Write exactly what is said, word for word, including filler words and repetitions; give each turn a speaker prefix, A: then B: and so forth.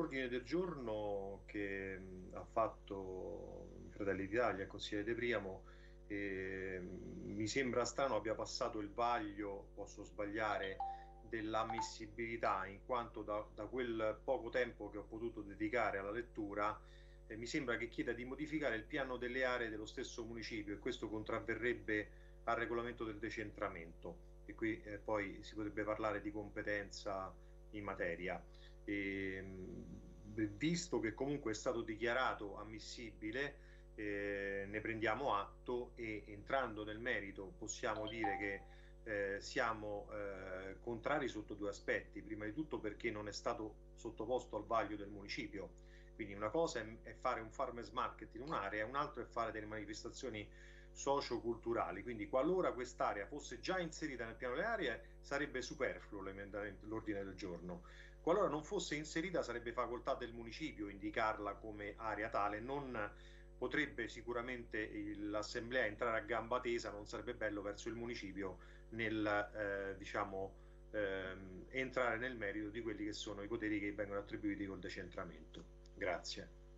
A: l'ordine del giorno che mh, ha fatto Fratelli d'Italia, il consigliere De Priamo, eh, mi sembra strano abbia passato il vaglio, posso sbagliare, dell'ammissibilità, in quanto da, da quel poco tempo che ho potuto dedicare alla lettura, eh, mi sembra che chieda di modificare il piano delle aree dello stesso municipio, e questo contravverrebbe al regolamento del decentramento, e qui eh, poi si potrebbe parlare di competenza in materia. E, visto che comunque è stato dichiarato ammissibile, eh, ne prendiamo atto, e entrando nel merito possiamo dire che eh, siamo eh, contrari sotto due aspetti. Prima di tutto perché non è stato sottoposto al vaglio del municipio, quindi una cosa è, è fare un farmers market in un'area, un altro è fare delle manifestazioni socio-culturali. Quindi qualora quest'area fosse già inserita nel piano delle aree sarebbe superfluo l'ordine del giorno. Qualora non fosse inserita sarebbe facoltà del municipio indicarla come area tale. Non potrebbe sicuramente l'assemblea entrare a gamba tesa, non sarebbe bello verso il municipio nel eh, diciamo ehm, entrare nel merito di quelli che sono i poteri che vengono attribuiti col decentramento. Grazie.